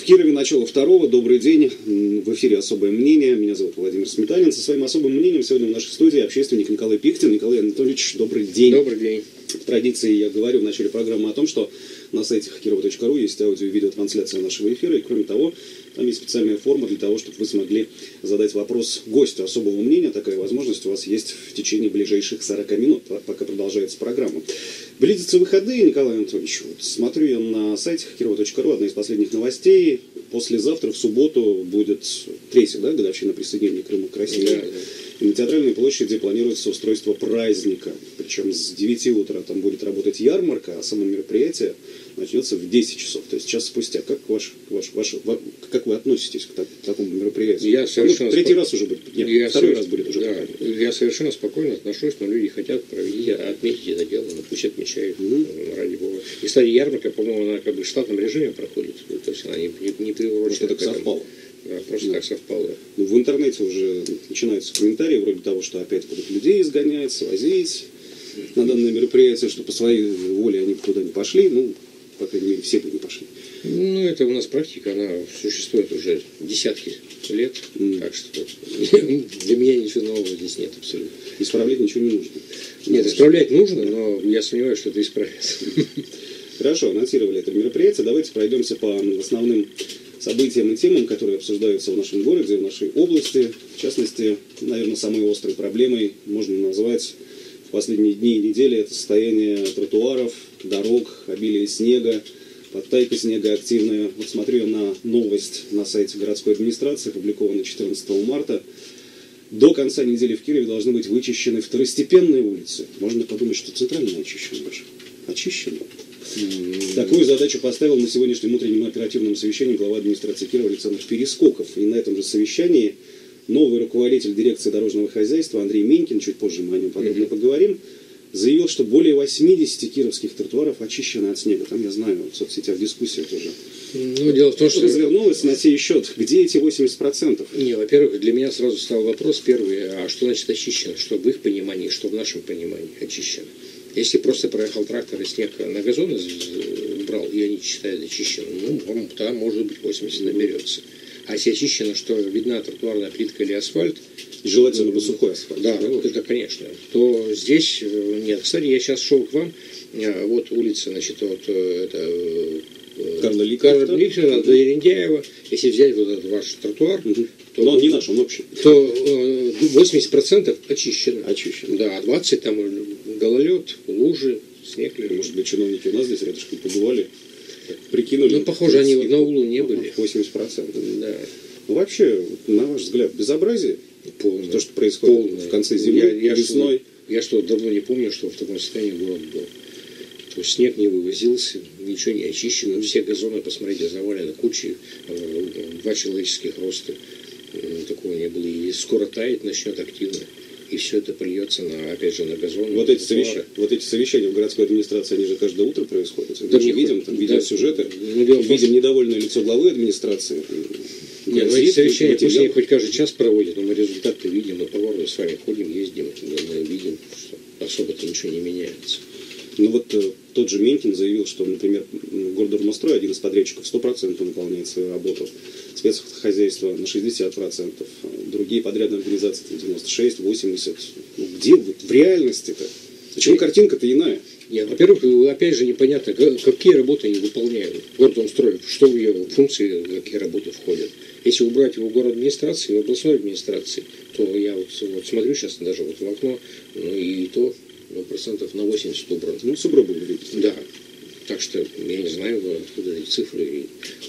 Кирове начало второго. Добрый день. В эфире «Особое мнение». Меня зовут Владимир Сметанин. Со своим особым мнением сегодня в нашей студии общественник Николай Пихтин. Николай Анатольевич, добрый день. Добрый день. В традиции я говорю в начале программы о том, что на сайте kirova.ru есть аудио- и видеотрансляция нашего эфира. И кроме того, там есть специальная форма для того, чтобы вы смогли задать вопрос гостю особого мнения. Такая возможность у вас есть в течение ближайших 40 минут, пока продолжается программа. Близятся выходные, Николай Анатольевич. Вот смотрю я на сайте kirova.ru, одна из последних новостей. Послезавтра, в субботу, будет третья годовщина присоединения Крыма к России. Да. И на Театральной площади планируется устройство праздника. Причем с 9 утра там будет работать ярмарка, а само мероприятие начнется в 10 часов. То есть час спустя. Как вы относитесь к такому мероприятию? Я совершенно третий раз уже будет. Нет, второй раз будет уже. Да, я совершенно спокойно отношусь, но люди хотят отметить это дело, но пусть отмечают, ради бога. И, кстати, ярмарка, по-моему, она как бы в штатном режиме проходит. То есть она не приурочена. Так совпало. Да, просто так совпало. Ну, в интернете уже начинаются комментарии вроде того, что опять будут людей изгонять, свозить на данное мероприятие, что по своей воле они туда не пошли. Ну, по крайней мере, все бы не пошли. Ну, это у нас практика, она существует уже десятки лет. Так что для меня ничего нового здесь нет абсолютно. Исправлять ничего не нужно. Нет, исправлять нужно, но я сомневаюсь, что это исправится. Хорошо, анонсировали это мероприятие. Давайте пройдемся по основным событиям и темам, которые обсуждаются в нашем городе, в нашей области. В частности, наверное, самой острой проблемой можно назвать в последние дни и недели это состояние тротуаров, дорог, обилие снега, подтайка снега активная. Вот смотрю я на новость на сайте городской администрации, опубликованной 14 марта. До конца недели в Кирове должны быть вычищены второстепенные улицы. Можно подумать, что центральные очищены даже. Очищены. Такую задачу поставил на сегодняшнем утреннем оперативном совещании глава администрации Кирова Александр Перескоков. И на этом же совещании новый руководитель дирекции дорожного хозяйства Андрей Менькин, чуть позже мы о нем подробно поговорим, заявил, что более 80 кировских тротуаров очищены от снега. Там, я знаю, в соцсетях дискуссия тоже. Ну, дело в том, что развернулась на сей счет. Где эти 80%? Не, во-первых, для меня сразу стал вопрос первый, а что значит очищено? Что в их понимании, что в нашем понимании очищено? Если просто проехал трактор и снег на газон брал, и они считают очищенным, ну, там, может быть, 80 наберется. А если очищено, что видна тротуарная плитка или асфальт, желательно бы сухой асфальт. Да, ну, это конечно. То здесь нет. Кстати, я сейчас шел к вам, вот улица, значит, вот это Карла Ликвина до Ерендяева. Если взять вот этот ваш тротуар, то, но он не наш, он общий. То 80% очищено. Очищено. Да, а 20% там гололед, лужи, снег лежит. Может быть, чиновники у нас здесь рядышком побывали, прикинули. Ну, похоже, они вот на углу не были. 80%. Да. Ну, вообще, на ваш взгляд, безобразие? Полное. То, что происходит в конце зимы, весной. Я давно не помню, что в таком состоянии город был. То есть снег не вывозился, ничего не очищено. Все газоны, посмотрите, завалены кучей, 2 человеческих роста. Такого не было. И скоро таять начнет активно. И все это прольется, опять же, на газон. Вот эти совещания в городской администрации, они же каждое утро происходят. Да, мы видим там видеосюжеты, видим недовольное лицо главы администрации. Нет, ну эти совещания, пусть они хоть каждый час проводят, но мы результаты видим, мы по городу с вами ходим, ездим, мы видим, что особо-то ничего не меняется. Ну вот тот же Менькин заявил, что, например, Гордормострой, один из подрядчиков, 100% выполняет свою работу, спецхозяйство на 60%, другие подрядные организации 96, 80%. Ну, где вот в реальности-то? Почему картинка-то иная? Нет, во-первых, опять же непонятно, какие работы они выполняют. Городомстрой, что в ее функции, какие работы входят. Если убрать его в город администрации, в областной администрации, то я вот смотрю сейчас даже вот в окно, ну и то, ну, процентов на 80 убрано. Ну, сугробы выглядят. Да. Так что я не знаю, откуда эти цифры.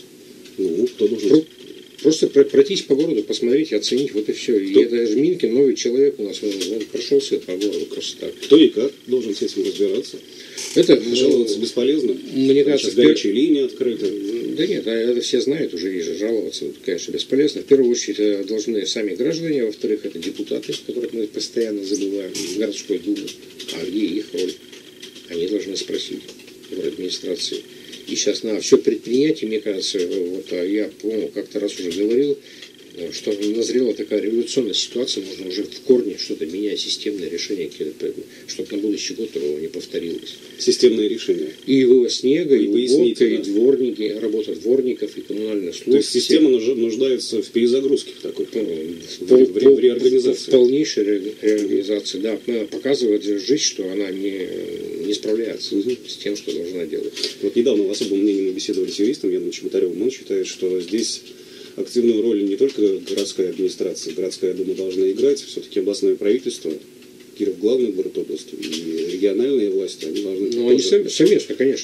Ну, кто должен... Просто пройтись по городу, посмотреть, оценить, вот и все. И это же Минкин, новый человек у нас, он прошелся по городу просто так. Кто и как должен с этим разбираться. Это жаловаться бесполезно. Мне кажется, сейчас горячие линии открыты. Да нет, это все знают уже, и же жаловаться, конечно, бесполезно. В первую очередь это должны сами граждане, а во-вторых, это депутаты, которых мы постоянно забываем, городской думы. А где их роль? Они должны спросить в администрации. И сейчас надо все предпринять, и мне кажется, вот я, по-моему, как-то раз уже говорил, что назрела такая революционная ситуация, можно уже в корне что-то менять, системное решение, чтобы на будущий год не повторилось. Системное решение. И вывоз снега, и уборка, и да. Дворники, работа дворников, и коммунальных служб. То есть система нуждается в перезагрузке в такой, в реорганизации. В полнейшей реорганизации, да. Показывает жизнь, что она не справляется с тем, что должна делать. Вот недавно в особом мнении мы беседовали с юристом Яном Чеботаревым. Он считает, что здесь активную роль не только городская администрация, городская дума должна играть, все-таки областное правительство, Киров главный город области, и региональные власти, они должны... Ну, они совместно, конечно.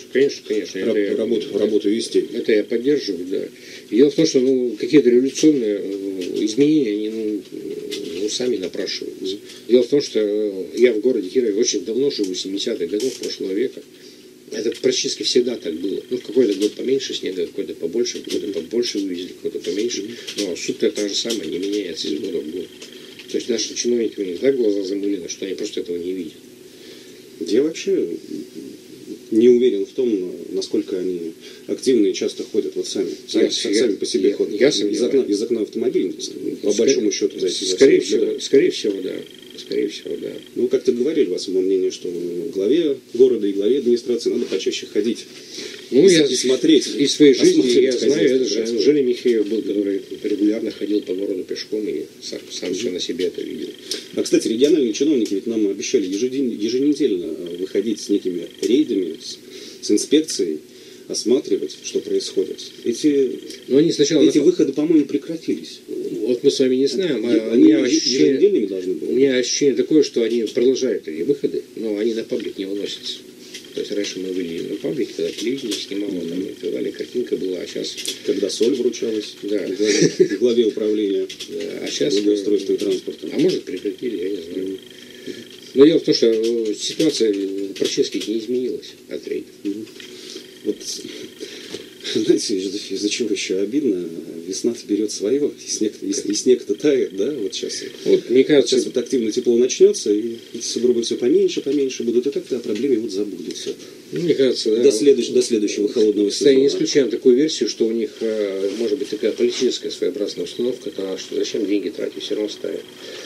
Работу вести. Это я поддерживаю, да. Дело в том, что какие-то революционные изменения, они сами напрашиваются. Дело в том, что я в городе Кирове очень давно живу, 70-х годов прошлого века. Это практически всегда так было. В какой-то год поменьше снега, какой-то побольше, какой-то побольше вывезли, какой-то поменьше. Но суть-то та же самая, не меняется из года в год. То есть наши чиновники, у них так глаза замылены, что они просто этого не видят. Я вообще не уверен в том, насколько они активно и часто ходят сами по себе ходят. Из окна автомобиля, по большому счету. Скорее всего, да. Ну, как-то говорили в особом мнении, что главе города и главе администрации надо почаще ходить. Я смотреть. Из своей жизни я знаю, это же Женя Михеев был, который регулярно ходил по городу пешком и сам все на себе это видел. А, кстати, региональные чиновники ведь нам обещали еженедельно выходить с некими рейдами, с инспекцией, осматривать, что происходит. Эти выходы, по-моему, прекратились. Вот мы с вами не знаем. Они еженедельными должны быть. У меня ощущение такое, что они продолжают эти выходы, но они на паблик не выносятся. То есть раньше мы были на паблике, когда телевидение снимало, там и так далее, картинка была, а сейчас... Когда соль вручалась в главе управления благоустройства и транспорта. А может, прекратили, я не знаю. Но дело в том, что ситуация практически не изменилась от рейдов. Вот, знаете, из-за чего еще обидно, весна-то берет свое, и снег-то тает, да, вот сейчас. Вот, мне кажется, сейчас вот активно тепло начнется, и эти сугробы все поменьше будут, и как-то о проблеме вот забудутся. Мне кажется, да. До следующего холодного сезона. Кстати, не исключаем такую версию, что у них может быть такая политическая своеобразная установка, что зачем деньги тратить, все равно ставят.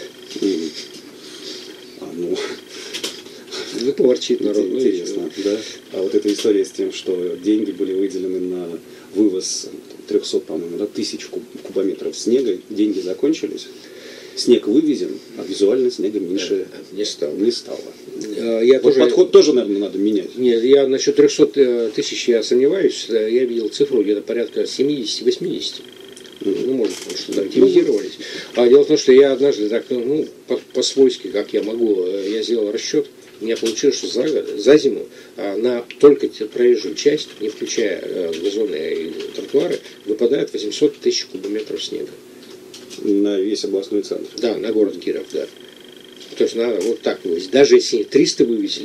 Поворчит народ. Интересно, да. А вот эта история с тем, что деньги были выделены на вывоз 300, по-моему, тысяч кубометров снега, деньги закончились, снег вывезен, а визуально снега меньше не стало. Подход тоже, наверное, надо менять. Нет, я насчет 300 тысяч я сомневаюсь. Я видел цифру где-то порядка 70-80. Может, что-то оптимизировались. А дело в том, что я однажды так, по-свойски, как я могу, я сделал расчет. У меня получилось, что за зиму на только проезжую часть, не включая газоны и тротуары, выпадает 800 тысяч кубометров снега. На весь областной центр? Да, на город Киров, да. То есть надо вот так вывезти. Даже если 300 вывезли,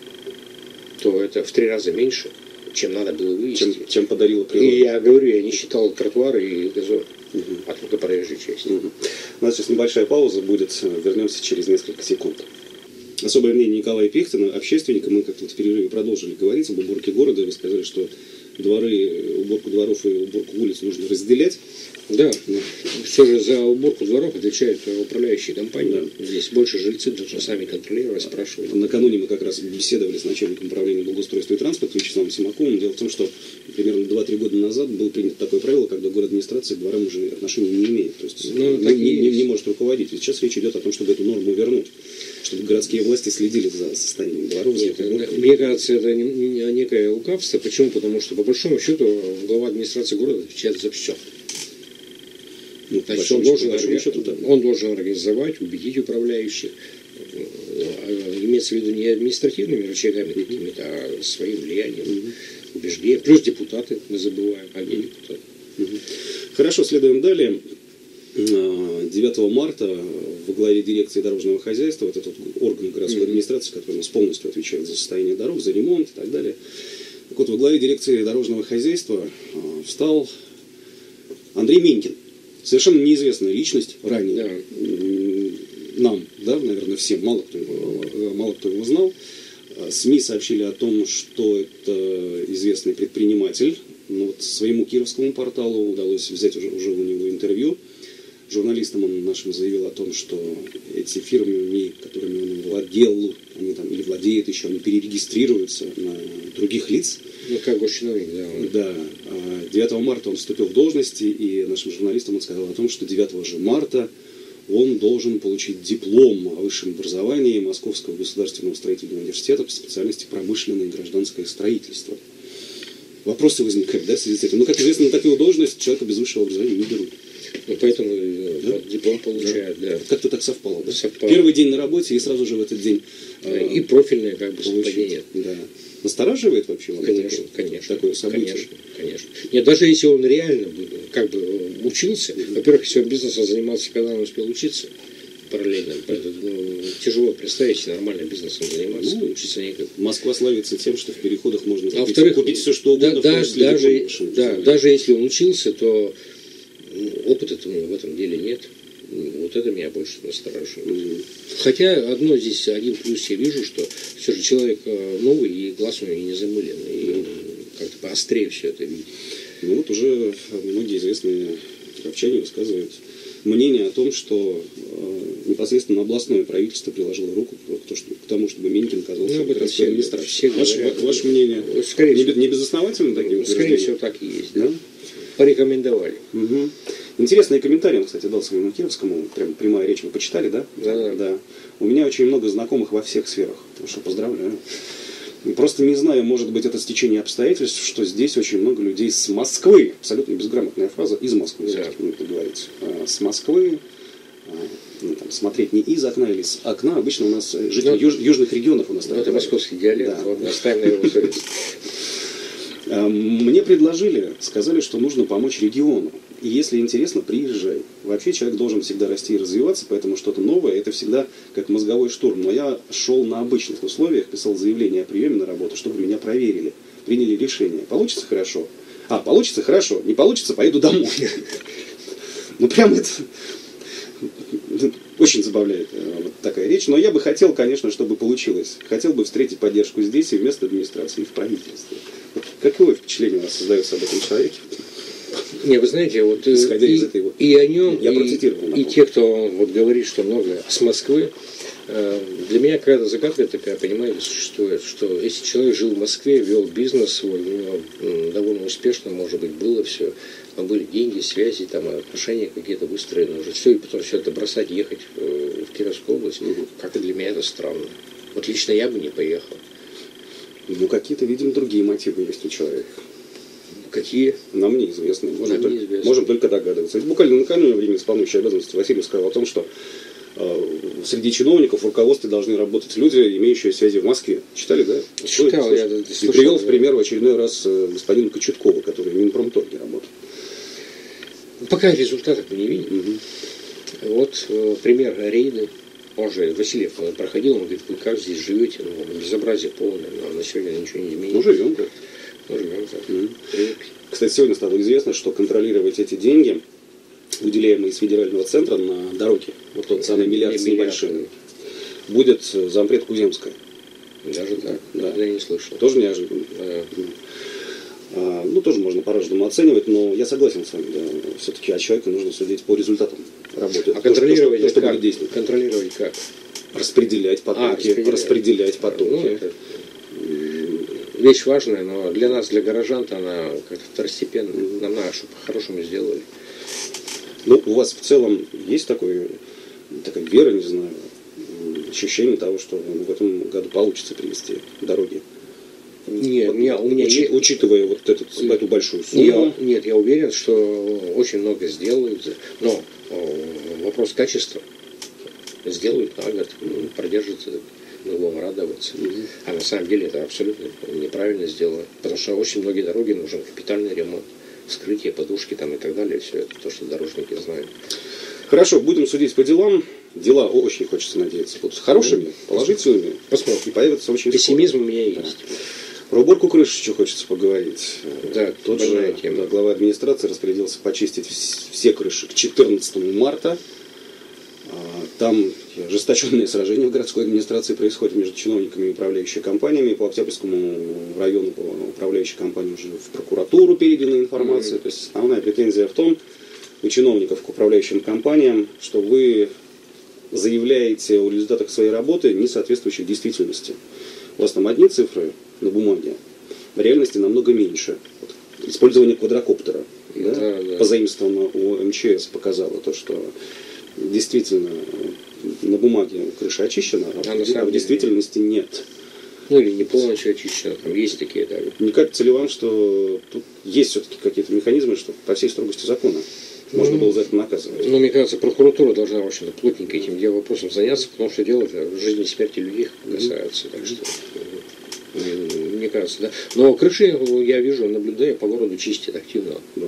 то это в 3 раза меньше, чем надо было вывезти. Чем подарила природа. И я говорю, я не считал тротуары и газон, а только проезжую часть. У нас сейчас небольшая пауза будет, вернемся через несколько секунд. Особое мнение Николая Пехтина, общественника, мы как-то в перерыве продолжили говорить об уборке города. Вы сказали, что уборку дворов и уборку улиц нужно разделять. Да, все же за уборку дворов отвечают управляющие компании. Да. Здесь больше жильцы должны сами контролировать, спрашивать. Накануне мы как раз беседовали с начальником управления благоустройства и транспорта Вячеславом Симаковым. Дело в том, что примерно 2-3 года назад было принято такое правило, когда город администрации к дворам уже отношения не имеет. То есть не может руководить. Ведь сейчас речь идет о том, чтобы эту норму вернуть. Чтобы городские власти следили за состоянием дворов. Мне кажется, это некое лукавство. Почему? Потому что, по большому счету, глава администрации города отвечает за все. Значит, он должен организовать, убедить управляющих. Имеется в виду не административными рычагами какими-то, а своим влиянием, убеждением. Плюс депутаты, мы забываем, а не депутаты. Хорошо, следуем далее. 9 марта во главе дирекции дорожного хозяйства, вот этот орган городской администрации, который у нас полностью отвечает за состояние дорог, за ремонт и так далее. Так вот, во главе дирекции дорожного хозяйства встал Андрей Менькин. Совершенно неизвестная личность ранее. Нам, наверное, всем, мало кто его знал. СМИ сообщили о том, что это известный предприниматель. Но вот своему кировскому порталу удалось взять уже у него интервью, журналистам он нашим заявил о том, что эти фирмы, которыми он владел, они там или владеет еще, они перерегистрируются на других лиц. Ну, как госчиновник, да. Да. 9 марта он вступил в должности, и нашим журналистам он сказал о том, что 9 же марта он должен получить диплом о высшем образовании Московского государственного строительного университета по специальности промышленное и гражданское строительство. Вопросы возникают, да, в связи с этим. Ну, как известно, на такую должность человека без высшего образования не берут. Ну, поэтому вот, диплом получает, да. Как-то так совпало, да? Совпало. Первый день на работе, и сразу же в этот день и профильное как бы совпадение. Да. Настораживает вообще? Конечно, конечно. Такое событие? Конечно. Нет, даже если он реально как бы учился, во-первых, если он бизнесом занимался, когда он успел учиться параллельно, тяжело представить себе нормально бизнесом заниматься, учиться никак. Москва славится тем, что в переходах можно купить все, что угодно. Даже если он учился, то опыта у него в этом деле нет. Вот это меня больше настораживает. Хотя один плюс я вижу, что все же человек новый, и глаз у него не замылен, и как-то поострее все это видит. Ну вот уже многие известные кировчане высказывают мнение о том, что непосредственно областное правительство приложило руку к тому, чтобы Минькин оказался в городской администрации. Ваше мнение не безосновательно таким? Скорее всего, так и есть. Да? Порекомендовали. Угу. Интересные комментарии он, кстати, дал своему Кировскому. Прям прямая речь, вы почитали, да? Да. У меня очень много знакомых во всех сферах. Так что поздравляю. Просто не знаю, может быть, это стечение обстоятельств, что здесь очень много людей с Москвы. Абсолютно безграмотная фраза. Из Москвы, это говорить. С Москвы. Смотреть не из окна или с окна. Обычно у нас жители южных регионов у нас. Это московский диалект. Да. Вот, оставим на его совесть. Мне предложили, сказали, что нужно помочь региону. И если интересно, приезжай. Вообще человек должен всегда расти и развиваться, поэтому что-то новое, это всегда как мозговой штурм. Но я шел на обычных условиях, писал заявление о приеме на работу, чтобы меня проверили, приняли решение. Получится хорошо? Получится хорошо. Не получится, поеду домой. Ну прям это очень забавляет вот такая речь. Но я бы хотел, конечно, чтобы получилось. Хотел бы встретить поддержку здесь и вместо администрации, и в правительстве. Какое впечатление у вас создается об этом человеке? Не, вы знаете, вот исходя из этой вот, и о нем, я процитировал, и те, кто вот говорит, что много с Москвы, для меня какая-то загадка такая, понимаете, существует, что если человек жил в Москве, вел бизнес свой, у него довольно успешно, может быть, было все, были деньги, связи, там, отношения какие-то выстроены уже, все, и потом все это бросать, ехать в Кировскую область, как-то для меня это странно. Вот лично я бы не поехал. Ну, какие-то, видимо, другие мотивы есть у человека. Какие? Нам неизвестны. Можем только догадываться. Ведь буквально накануне времени исполняющей обязанности Васильев сказал о том, что среди чиновников в руководстве должны работать люди, имеющие связи в Москве. Читали, да? Читал, я слышал. И привел в пример в очередной раз господина Кочеткова, который в Минпромторге работает. Пока результатов мы не видим. Вот пример рейды. Он же, Васильев проходил, он говорит, вы как здесь живете? Ну, безобразие полное, но на сегодня ничего не изменилось. Ну, живем как. Кстати, сегодня стало известно, что контролировать эти деньги, выделяемые из федерального центра на дороги, вот тот самый миллиард с небольшим, будет зампред Куземская. Даже так? Да. Я не слышал. Тоже неожиданно. Ну, тоже можно по-разному оценивать, но я согласен с вами, да, все-таки от человека нужно судить по результатам работы. А контролировать что будет действовать? Контролировать как? Распределять потоки. Распределять потоки. Ну, это вещь важная, но для нас, для горожан-то она как-то второстепенная. Нам надо, чтобы по-хорошему сделали. Ну, у вас в целом есть такая вера, не знаю, ощущение того, что в этом году получится привести дороги? Нет, у меня учитывая вот эту большую сумму. Нет, я уверен, что очень много сделают, но вопрос качества сделают на год, продержится, мы будем радоваться. А на самом деле это абсолютно неправильно сделано, потому что очень многие дороги нужен капитальный ремонт, вскрытие, подушки там и так далее, все это то, что дорожники знают. Хорошо, будем судить по делам. Дела, очень хочется надеяться, будут хорошими, положительными. Посмотрим. И появятся очень пессимизм у меня есть. Про уборку крыши еще хочется поговорить. Да, тот же глава администрации распорядился почистить все крыши к 14 марта. Там ожесточенные сражения в городской администрации происходят между чиновниками и управляющими компаниями. По Октябрьскому району по управляющей компании уже в прокуратуру передана информация. То есть основная претензия в том, у чиновников к управляющим компаниям, что вы заявляете о результатах своей работы, не соответствующих действительности. У вас там одни цифры на бумаге, в реальности намного меньше. Вот, использование квадрокоптера, да, позаимствованного у МЧС, показало то, что действительно на бумаге крыша очищена, а в действительности нет. Ну или не полностью очищена, там есть такие, да. Не кажется ли вам, что тут есть все-таки какие-то механизмы, что по всей строгости закона можно было за это наказывать? Ну, мне кажется, прокуратура должна, в общем-то, плотненько этим вопросом заняться, потому что дело это жизни и смерти людей касается. Так что, мне кажется, да. Но крыши, я вижу, наблюдаю, по городу чистят активно. Да,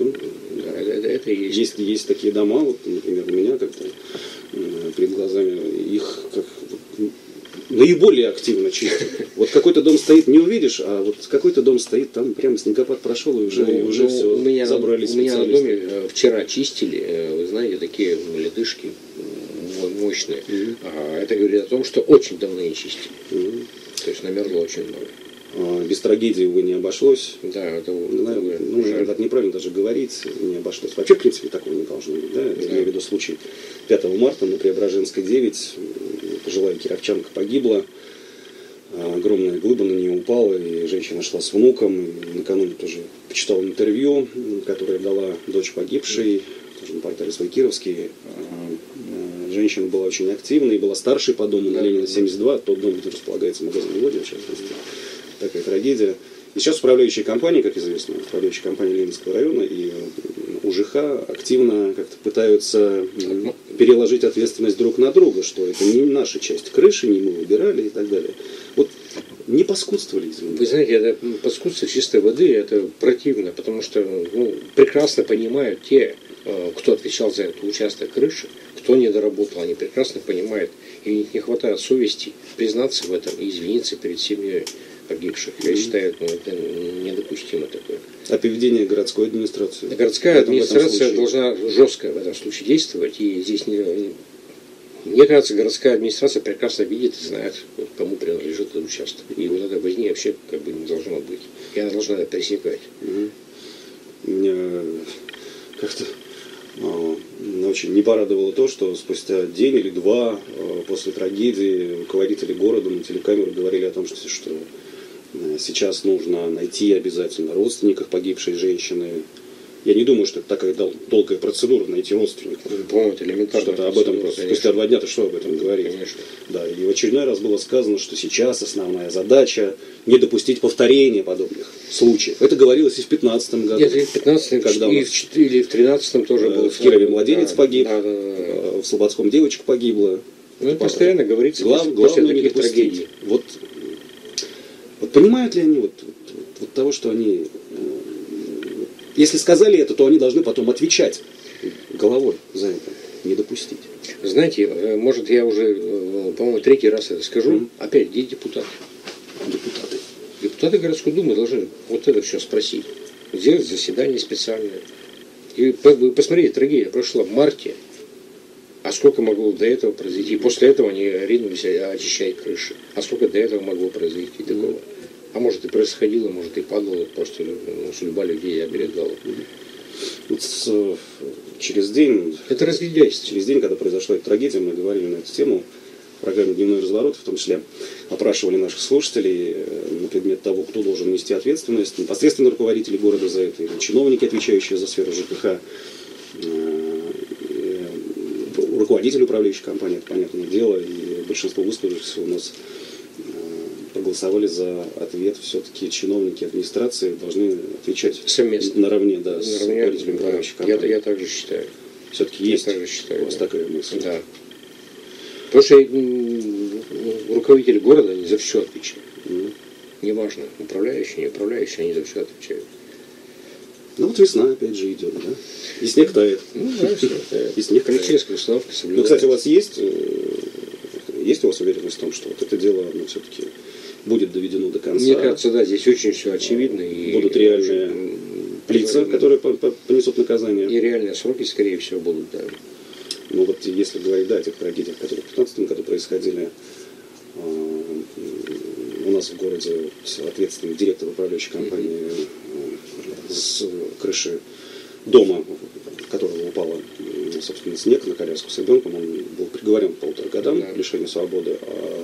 это и есть. Есть такие дома, вот, например, у меня как-то перед глазами их как наиболее активно чистят. Вот какой-то дом стоит, не увидишь, а вот какой-то дом стоит, там прямо снегопад прошел, и уже все у меня забрали у меня на доме вчера чистили, вы знаете, такие ледышки мощные. Это говорит о том, что очень давно не чистили. То есть намерзло очень много. Без трагедии, увы, не обошлось. Да, это наверное, так неправильно даже говорить, не обошлось. Вообще, в принципе, такого не должно быть. Да? Я имею в виду случай 5 марта на Преображенской 9. Пожилая кировчанка погибла. Огромная глыба на нее упала, и женщина шла с внуком. И накануне тоже почитал интервью, которое дала дочь погибшей, тоже на портале «Свой Кировский». Женщина была очень активной, была старшей по дому на Ленина 72, тот дом, где располагается магазин «Водин», в частности. Такая трагедия. И сейчас управляющие компании, как известно, управляющие компании Ленинского района и УЖХ активно как-то пытаются переложить ответственность друг на друга, что это не наша часть крыши, не мы убирали и так далее. Вот не паскудствовали, извините. Вы знаете, это паскудство чистой воды, это противно, потому что прекрасно понимают те, кто отвечал за этот участок крыши, кто не доработал, они прекрасно понимают, и у них не хватает совести признаться в этом и извиниться перед семьей погибших. Я считаю, это недопустимо такое. А поведение городской администрации? Городская администрация должна жестко в этом случае действовать, и здесь мне кажется, городская администрация прекрасно видит и знает, кому принадлежит этот участок. И вот этой возни вообще как бы не должно быть. И она должна это пресекать. Меня как-то очень не порадовало то, что спустя день или два после трагедии руководители города на телекамеру говорили о том, что сейчас нужно найти обязательно родственников погибшей женщины. Я не думаю, что это такая долгая процедура найти родственников. По-моему, это элементарно. Что-то об этом просто. Спустя 2 дня-то что об этом говорить? Конечно. Да, и в очередной раз было сказано, что сейчас основная задача не допустить повторения подобных случаев. Это говорилось и в 2015 году. Нет, и в 2015, когда или в 2013 тоже был. В Кирове младенец погиб, да. В Слободском девочка погибла. Это постоянно говорится Главное не допустить. Вот понимают ли они вот того, что они... Если сказали это, то они должны потом отвечать головой за это. Не допустить. Знаете, может, я уже, по-моему, 3-й раз это скажу. Опять, где депутаты? Депутаты городской думы должны вот это все спросить. Сделать заседание специальное. И вы посмотрите, трагедия прошла в марте. А сколько могло до этого произойти? И после этого они ринулись очищать крыши. А сколько до этого могло произойти такого? А может и происходило, может и падало, просто судьба людей оберегала. Вот через день... Это разглядяйство. Через день, когда произошла эта трагедия, мы говорили на эту тему в программе «Дневной разворот», в том числе опрашивали наших слушателей на предмет того, кто должен нести ответственность, непосредственно руководители города за это, или чиновники, отвечающие за сферу ЖКХ, руководители управляющей компании, это понятное дело, и большинство высказавшихся у нас проголосовали за ответ. Все-таки чиновники администрации должны отвечать совместно наравне, да, с руководителями управляющей компании. Я также считаю. Все-таки есть у вас такая мысль. Да. Потому что руководители города, они за все отвечают. Неважно, управляющие, не управляющие, они за все отвечают. Ну вот весна опять же идет, да? И снег тает. И снег Кричевская установка соблюдается. Ну, кстати, у вас есть у вас уверенность в том, что вот это дело, оно все-таки будет доведено до конца? Мне кажется, да, здесь очень все очевидно. И будут реальные лица, которые понесут наказание. И реальные сроки, скорее всего, будут, да. Ну вот если говорить, да, о тех трагедиях, которые в 2015 году происходили, у нас в городе ответственный директор управляющей компании с крыши дома которого упал, собственно, снег на коляску с ребенком, он был приговорен к 1,5 годам к лишению свободы.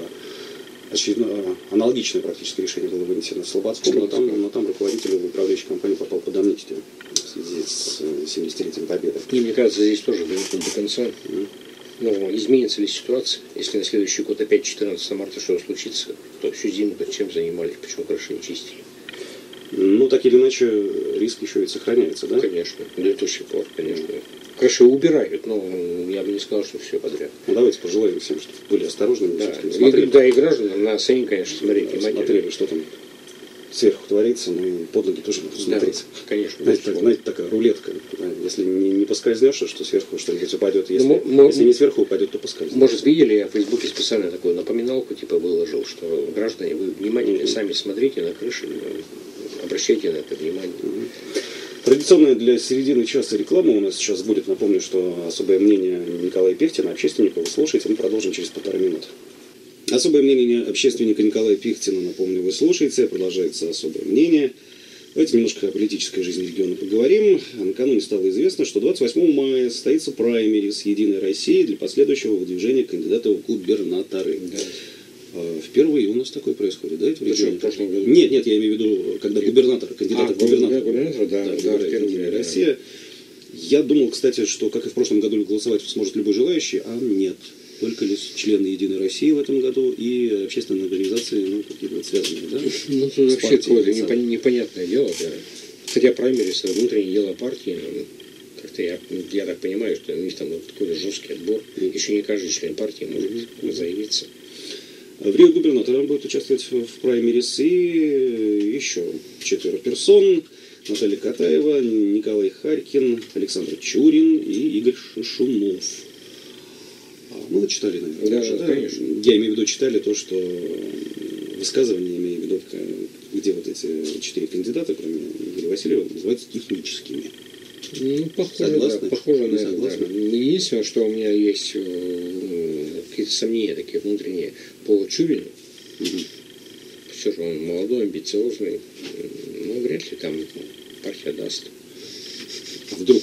Аналогичное практически решение было вынесено в Слободском, но там руководитель управляющей компании попал под амнистию в связи с 70-летием Победы. И мне кажется, здесь тоже далеко до конца. Но изменится ли ситуация, если на следующий год опять 14 марта что-то случится, то всю зиму чем занимались, почему крыши не чистили? Ну, так или иначе, риск еще ведь сохраняется, да? Конечно, до сих пор, конечно. Крыши убирают, но я бы не сказал, что все подряд. Ну, давайте пожелаем всем, чтобы были осторожными. Да, и гражданам на сцене, конечно, смотреть внимательно. Смотрели, что там сверху творится, но и под ноги тоже надо смотреть. Да, конечно. Знаете, такая рулетка. Если не поскользнешься, что сверху что-нибудь упадет. Если не сверху упадет, то поскользнешься. Может, видели, я в Фейсбуке специально такую напоминалку выложил, что граждане, вы внимательно сами смотрите на крыши, обращайте на это внимание. Традиционная для середины часа реклама у нас сейчас будет. Напомню, что особое мнение Николая Пихтина, общественника, вы слушаете, мы продолжим через 1,5 минуты. Особое мнение общественника Николая Пихтина, напомню, вы слушаете. Продолжается особое мнение. Давайте немножко о политической жизни региона поговорим. Накануне стало известно, что 28 мая состоится праймерис «Единой России» для последующего выдвижения кандидата в губернаторы. Да. Впервые у нас такое происходит, да? Это в регионе? Нет, я имею в виду, когда кандидат в губернатора. Да, «Единая Россия». Я думал, кстати, что, как и в прошлом году, голосовать сможет любой желающий, а нет. Только лишь члены «Единой России» в этом году и общественные организации, какие-то связанные, да? Ну, это вообще какое-то непонятное дело, да. Хотя праймерис — это внутреннее дело партии, как-то я так понимаю, что у них там какой-то жесткий отбор. Еще не каждый член партии может заявиться. В Рио губернатором будет участвовать в праймерис и еще 4 персон. Наталья Катаева, Николай Харькин, Александр Чурин и Игорь Шишунов. Ну, вы читали, наверное, да, уже, да? Конечно. Я имею в виду, читали то, что высказывания, имею в виду, где вот эти 4 кандидата, кроме Игоря Васильева, называются техническими. Ну, похоже, согласны? Да, похоже на это. Да. Единственное, что у меня есть какие-то сомнения такие внутренние по Чурину. Все же он молодой, амбициозный. Ну, вряд ли там партия даст. Вдруг?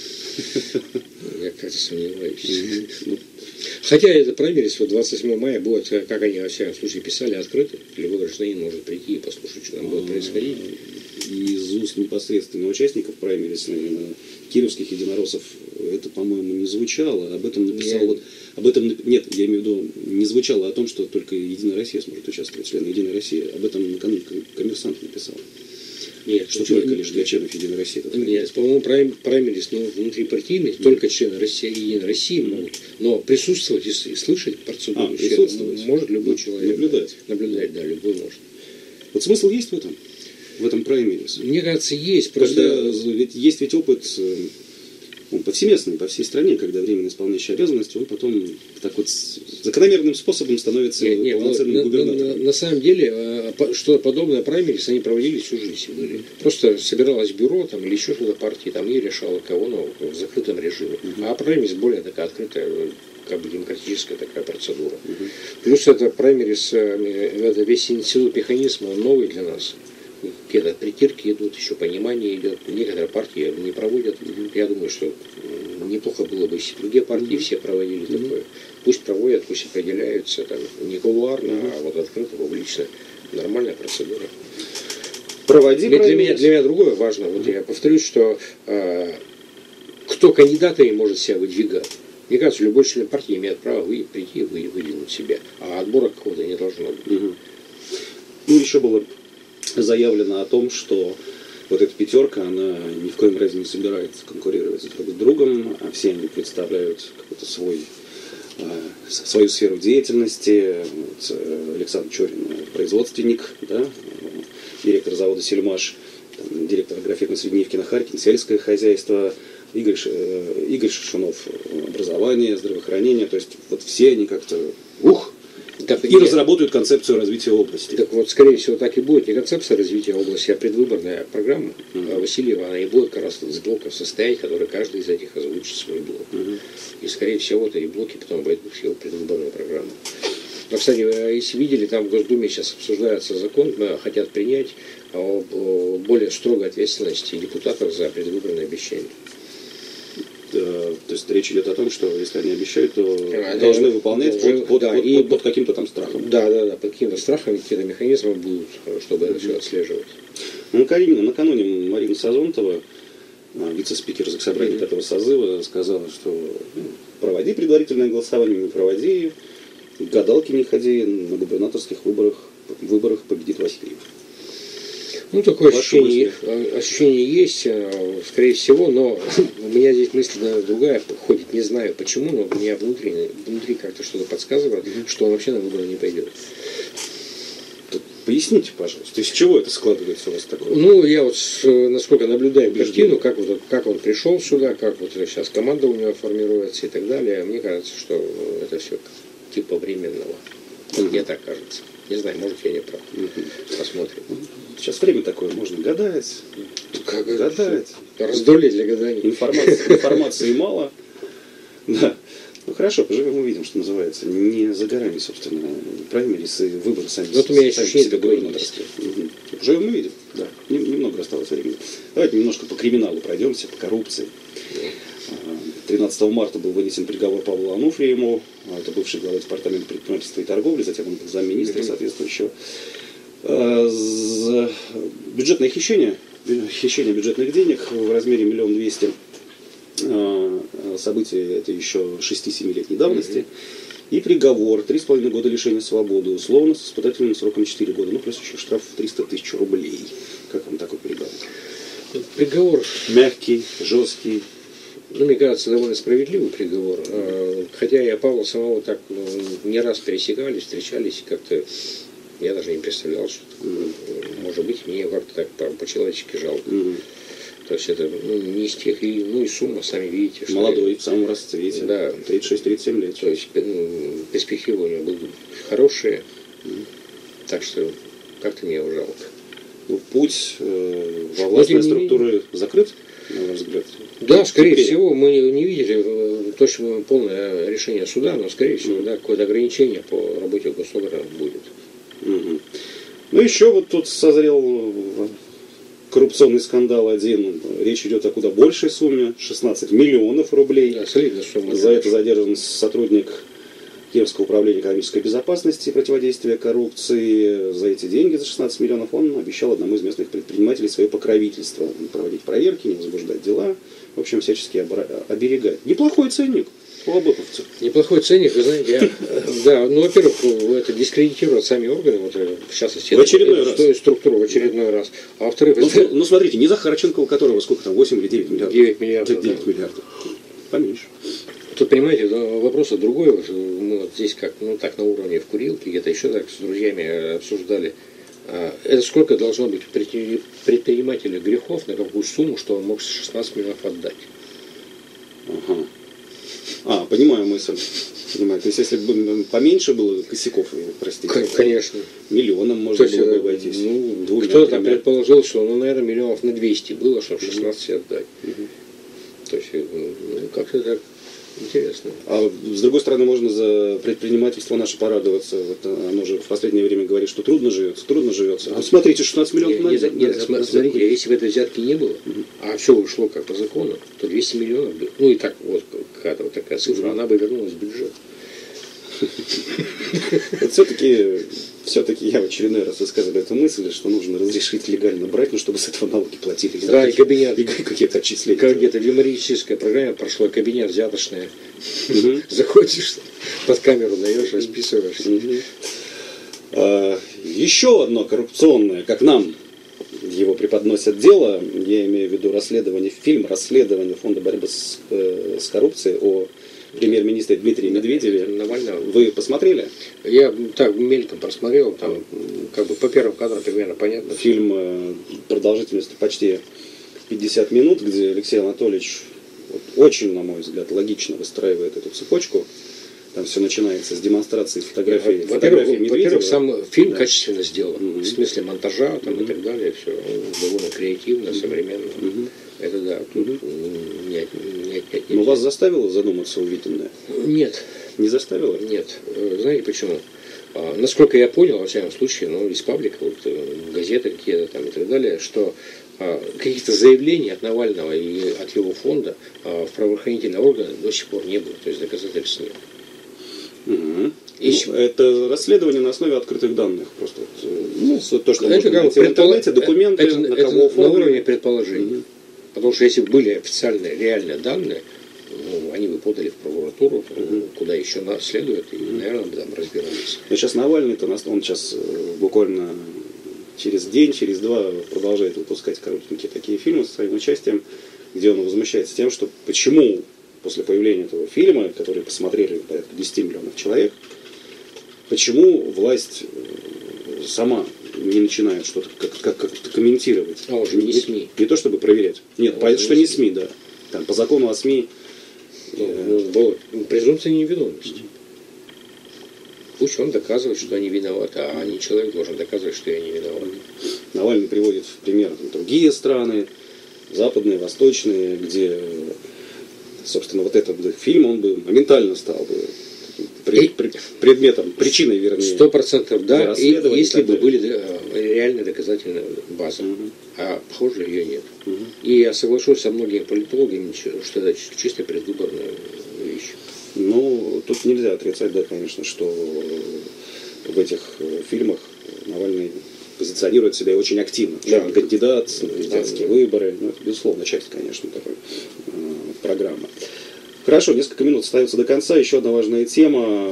Я как-то сомневаюсь. Хотя это праймерис 28 мая будет, как они во всяком случае писали, открыто. Любой гражданин может прийти и послушать, что там будет происходить. Из уст непосредственно участников праймериса, именно кировских единороссов, это, по-моему, не звучало. Об этом написал нет, я имею в виду, не звучало о том, что только «Единая Россия» сможет участвовать, члены «Единой России». Об этом накануне «Коммерсант» написал. Нет, что только лишь для членов «Единой России». Нет, по-моему, праймерис внутрипартийный, только члены «Единой России» могут. Но присутствовать и слышать процедуру может любой человек. Наблюдать, да, любой может. Вот смысл есть в этом праймерис? Мне кажется, есть. Есть ведь опыт, он повсеместный, по всей стране, когда временно исполняющий обязанности, он потом так вот закономерным способом становится полноценным губернатором. На самом деле, что-то подобное праймерис они проводили всю жизнь. Просто собиралось бюро там, или еще что-то партии там, и решало кого в закрытом режиме. А праймерис более такая открытая, как бы демократическая такая процедура. Плюс это праймерис, это весь институт механизма новый для нас. Какие-то притирки идут, еще понимание идет. Некоторые партии не проводят. Я думаю, что неплохо было бы, если другие партии все проводили такое. Пусть проводят, пусть определяются. Там, не кулуарно, а вот открыто, публично. Нормальная процедура. Для меня другое важно. Вот я повторюсь, что кто кандидатами может себя выдвигать. Мне кажется, любой член партии имеет право прийти и выдвинуть себя. А отбора какого-то не должно быть. Ну, еще было заявлено о том, что вот эта пятерка, она ни в коем разе не собирается конкурировать друг с другом, а все они представляют какой-то свою сферу деятельности. Вот, Александр Чурин — производственник, да, директор завода «Сельмаш», директор агрофирмы-Средневкина Харькин, сельское хозяйство, Игорь Шишунов — образование, здравоохранение. То есть вот все они как-то разработают концепцию развития области. Так вот, скорее всего, так и будет. Не концепция развития области, а предвыборная программа Васильева, она и будет как раз из блоков состоять, которые каждый из этих озвучит свой блок. И, скорее всего, эти блоки потом войдут в его предвыборную программу. Но, кстати, если видели, там в Госдуме сейчас обсуждается закон, хотят принять о более строгой ответственности депутатов за предвыборные обещания. То есть речь идет о том, что если они обещают, то должны выполнять под каким-то там страхом. Да, под каким-то страхом какие-то механизмы будут, чтобы это все отслеживать. Накануне Марина Сазонтова, вице-спикер Заксобрания этого созыва, сказала, что проводи предварительное голосование, не проводи, к гадалке не ходи, на губернаторских выборах победит Васильев. Ну, такое ощущение есть, скорее всего, но у меня здесь мысль другая ходит, не знаю почему, но у меня внутри как-то что-то подсказывает, что он вообще на выборы не пойдет. Поясните, пожалуйста, из чего это складывается у вас такое? Ну, я вот, насколько наблюдаю картину, как он пришел сюда, как вот сейчас команда у него формируется и так далее, мне кажется, что это все типа временного. Мне так кажется. Не знаю, может, я не прав. Посмотрим. Сейчас время такое, можно гадать. Как гадать. Раздолье для гадания. Информации мало. Да. Ну хорошо, поживем, увидим, что называется. Не за горами, собственно. Правильно, если выборы сами вот у меня ощущение такое есть. Поживем, увидим. Да. Немного осталось времени. Давайте немножко по криминалу пройдемся, по коррупции. 13 марта был вынесен приговор Павлу Ануфриеву, это бывший глава департамента предпринимательства и торговли, затем он был замминистра соответствующего. За бюджетное хищение бюджетных денег в размере 1 200 000, события это еще 6-7-летней давности, и приговор 3,5 года лишения свободы, условно, с испытательным сроком 4 года, ну плюс еще штраф в 300 000 рублей. Как вам такой приговор? Приговор мягкий, жесткий. Ну, мне кажется, довольно справедливый приговор. Хотя я Павла самого так не раз пересекались, встречались, и как-то я даже не представлял, что может быть, мне как-то так по-человечески жалко. То есть это не из тех, и сумма, сами видите. Что молодой, в самом расцвете, да, 36-37 лет. То есть перспективы у него были хорошие, так что как-то мне его жалко. Ну, путь во властные структуры закрыт, на ваш взгляд? Да, скорее всего, мы не видели точно полное решение суда, но, скорее всего, да, какое-то ограничение по работе госоргана будет. Ну, еще вот тут созрел коррупционный скандал один. Речь идет о куда большей сумме, 16 миллионов рублей. Да, солидная сумма. За это задержан сотрудник Киевского управления экономической безопасности и противодействия коррупции. За эти деньги, за 16 миллионов, он обещал одному из местных предпринимателей свое покровительство. Проводить проверки, не возбуждать дела. В общем, всячески оберегать. Неплохой ценник у обыповцев. Неплохой ценник, вы знаете, да, ну, во-первых, это дискредитирует сами органы, вот, в частности, в очередной раз. Структуру в очередной раз. А во-вторых, ну, смотрите, не Захарченко, у которого сколько там, 8 или 9 миллиардов? 9 миллиардов. 9 миллиардов. Поменьше. Тут, понимаете, вопрос другой. Мы вот здесь как, так на уровне в курилке, где-то еще так с друзьями обсуждали. Это сколько должно быть предпринимателя грехов, на какую сумму, что он мог 16 миллионов отдать? Понимаю мысль. Понимаю. То есть, если бы поменьше было косяков, простите. Конечно. Миллионом можно было бы обойтись. Кто-то там предположил, что, наверное, миллионов на 200 было, чтобы 16 отдать. То есть, как-то так интересно. А с другой стороны, можно за предпринимательство наше порадоваться. Вот оно же в последнее время говорит, что трудно живется. А смотрите, 16 миллионов. Нет, смотрите, если бы этой взятки не было, а все ушло как по закону, то 200 миллионов, ну и так вот какая-то вот такая цифра, она бы вернулась в бюджет. Все-таки я в очередной раз высказываю эту мысль, что нужно разрешить легально брать, но чтобы с этого налоги платили. Да, и кабинет. И какие-то отчисления. Как где-то в юмористической программе прошло кабинет взяточное. Заходишь, под камеру даешь, расписываешься. Еще одно коррупционное, как нам его преподносят дело, я имею в виду фильм «Расследование Фонда борьбы с коррупцией» о премьер-министре Дмитрии Медведеве. Навального. Вы посмотрели? Я так мельком просмотрел, там как бы по первым кадрам примерно понятно. Фильм продолжительностью почти 50 минут, где Алексей Анатольевич очень, на мой взгляд, логично выстраивает эту цепочку. Там все начинается с демонстрации фотографий Медведева. Во-первых, сам фильм качественно сделан. В смысле монтажа там, и так далее. Все довольно креативно, современно. Это да. Тут Но вас заставило задуматься увиденное? Нет. Не заставило? Нет. Знаете почему? Насколько я понял, во всяком случае, из паблика, газеты какие-то там и так далее, что каких-то заявлений от Навального и от его фонда в правоохранительные органы до сих пор не было, то есть доказательств нет. Угу. Это расследование на основе открытых данных. Просто то, что это можно найти в интернете, документы, на кого это на уровне предположений. Угу. Потому что если бы были официальные, реальные данные, они бы подали в прокуратуру, куда еще нас следует, и, наверное, бы там разбирались. Но сейчас Навальный-то, он сейчас буквально через день, через два продолжает выпускать коротенькие такие фильмы со своим участием, где он возмущается тем, что почему после появления этого фильма, который посмотрели порядка 10 миллионов человек, почему власть сама не начинает что-то как-то комментировать. А уже не СМИ. Не то чтобы проверять. Нет, понятно, что не СМИ, да. Там, по закону о СМИ... презумпция невиновности. Пусть он доказывает, что они виноваты, а не человек должен доказывать, что я не виноват. Навальный приводит в пример другие страны, западные, восточные, где, собственно, вот этот фильм, он бы моментально стал бы предметом, причиной, вернее. 100% да, и если бы были реальные доказательные базы. А, похоже, ее нет. И я соглашусь со многими политологами, что это чисто предвыборная вещь. Ну, тут нельзя отрицать, да, конечно, что в этих фильмах Навальный позиционирует себя очень активно. Да. Кандидат, президентские выборы. Ну, это, безусловно, часть, конечно, такой программы. Хорошо, несколько минут остается до конца. Еще одна важная тема.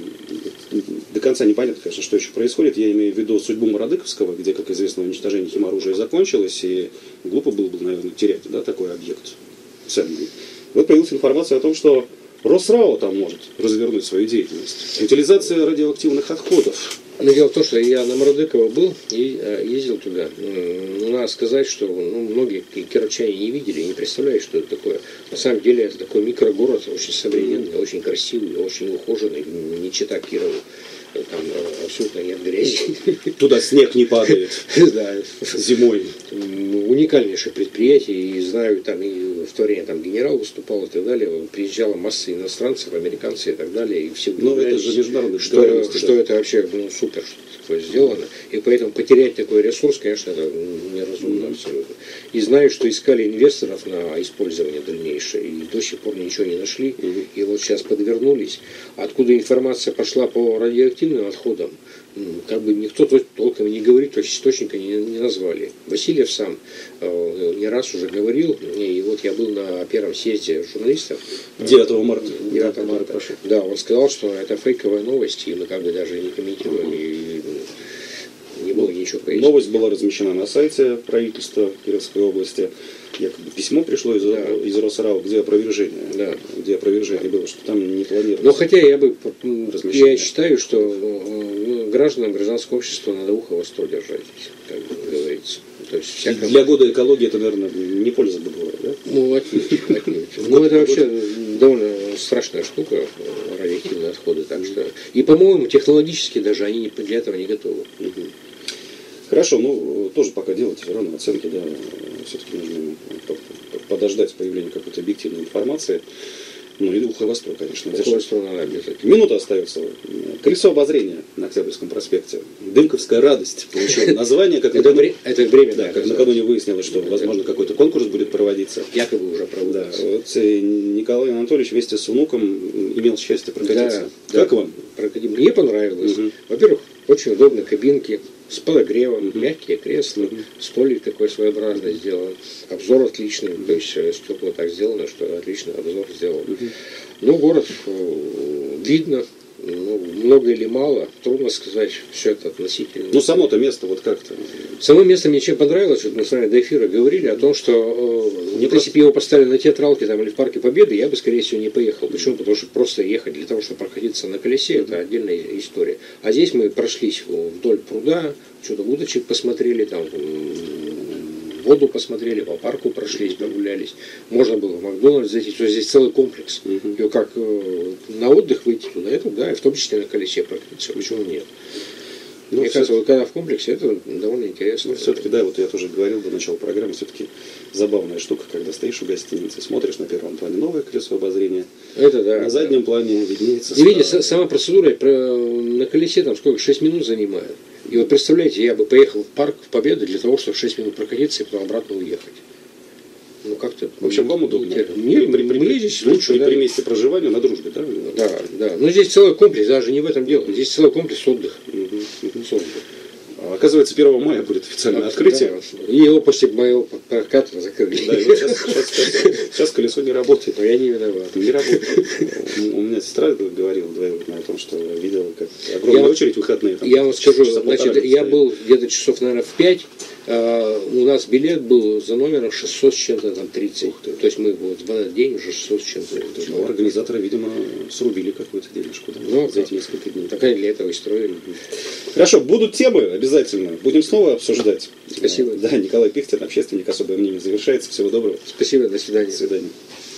До конца непонятно, конечно, что еще происходит. Я имею в виду судьбу Мародыковского, где, как известно, уничтожение химоружия закончилось. И глупо было бы, наверное, терять, да, такой объект ценный. Вот появилась информация о том, что Росрао там может развернуть свою деятельность. Утилизация радиоактивных отходов. Но дело в том, что я на Мародыкова был и ездил туда. Надо сказать, что многие кировчане не видели, не представляют, что это такое. На самом деле это такой микрогород, очень современный, очень красивый, очень ухоженный, не чета Кирову. Там абсолютно нет грязи. Туда снег не падает. Да. Зимой. Уникальнейшее предприятие. И знаю, там и в то время там генерал выступал и так далее. Приезжала масса иностранцев, американцы и так далее. И все это же международный что это вообще супер, что такое сделано. И поэтому потерять такой ресурс, конечно, это неразумно абсолютно. И знаю, что искали инвесторов на использование дальнейшее. И до сих пор ничего не нашли. И вот сейчас подвернулись. Откуда информация пошла по радиоактивным отходам, как бы никто толком не говорит, то есть источника не назвали. Васильев сам не раз уже говорил, и вот я был на первом съезде журналистов. 9 марта. 9 марта. Прошу. Да, он сказал, что это фейковая новость, и мы как бы даже не комментировали, и не было ничего пояснить. Новость была размещена на сайте правительства Кировской области. Якобы письмо пришло из Росрао, где опровержение. Да. Где опровержение было, что там не планировалось. Но хотя я считаю, что гражданам гражданского общества надо ухо востро держать, как говорится. То есть для года экологии это, наверное, не польза бы была, да? Ну, отнюдь. Ну, это вообще довольно страшная штука, радиоактивные отходы. Так что... И, по-моему, технологически даже они для этого не готовы. Хорошо, тоже пока делать все равно оценки, да, все-таки нужно подождать появления какой-то объективной информации. Ну, и ухо востро, конечно. Минута остается. Колесо обозрения на Октябрьском проспекте. Дымковская радость получила название. Как это время, да, как накануне выяснилось, что, возможно, какой-то конкурс будет проводиться. Якобы уже проводится. Да, вот Николай Анатольевич вместе с внуком имел счастье прокатиться. Да, как вам? Мне понравилось. Во-первых, очень удобные кабинки с подогревом, мягкие кресла, столик такой своеобразный сделан, обзор отличный, то есть стекла так сделано, что отличный обзор сделан. Ну, город видно, много или мало, трудно сказать, все это относительно. Ну, само-то место вот как-то. Само место мне чем понравилось, что мы с вами до эфира говорили о том, что если бы его поставили на театралке там, или в Парке Победы, я бы, скорее всего, не поехал. Почему? Потому что просто ехать для того, чтобы проходиться на колесе, это отдельная история. А здесь мы прошлись вдоль пруда, что-то удочек посмотрели, там воду посмотрели, по парку прошлись, прогулялись. Можно было в Макдональдс зайти, то есть здесь целый комплекс. И как на отдых выйти туда, это да, и в том числе на колесе прокатиться. Почему нет? Мне кажется, вот когда в комплексе, это довольно интересно. Ну, все-таки, да, вот я тоже говорил до начала программы, все-таки забавная штука, когда стоишь в гостинице, смотришь на первом плане новое колесо обозрения, это да. На заднем плане виднеется. И видите, сама процедура на колесе там сколько, 6 минут занимает. И вот представляете, я бы поехал в парк в Победу для того, чтобы 6 минут прокатиться и потом обратно уехать. Ну как-то... В общем, вам удобнее. Мне здесь лучше. При месте проживания на Дружбе, да? Да, да. Но здесь целый комплекс, даже не в этом дело. Здесь целый комплекс отдыха. С отдыхом. Оказывается, 1 мая будет официальное открытие. Да. И его после моего проката закрыли. Да, и вот сейчас колесо не работает. Но я не виноват. Не работает. У меня сестра говорила двоюродная о том, что видела, как огромная очередь в выходные. Там, я вам скажу, часа значит, я был где-то часов, наверное, в 5. У нас билет был за номером 600 с чем-то, там 30. То есть мы вот в этот день уже 600 с чем-то. Ну, организаторы, видимо, срубили какую-то денежку, да, ну, за эти несколько дней. Так они для этого и строили. Хорошо, будут темы обязательно. Будем снова обсуждать. Спасибо. Да, Николай Пихтин, общественник, особое мнение завершается. Всего доброго. Спасибо, до свидания. До свидания.